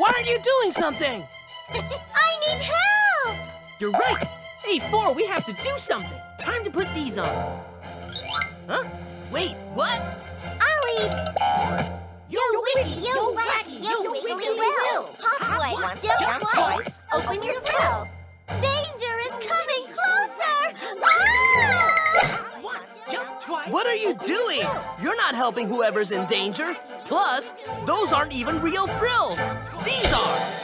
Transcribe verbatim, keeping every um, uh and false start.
Why aren't you doing something? I need help! You're right. Hey, Four, we have to do something. Time to put these on. Huh? Wait, what? I'll lead. Yo wicky, yo wacky, yo wiggly will. Pop boy wants to jump twice. Open your frill. Danger is coming closer! Ah! Once, jump twice. What are you doing? You're not helping whoever's in danger. Plus, those aren't even real frills. These are.